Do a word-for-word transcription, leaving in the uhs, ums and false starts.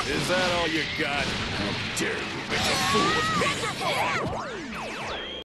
Is that all you got? How dare you make a fool of me?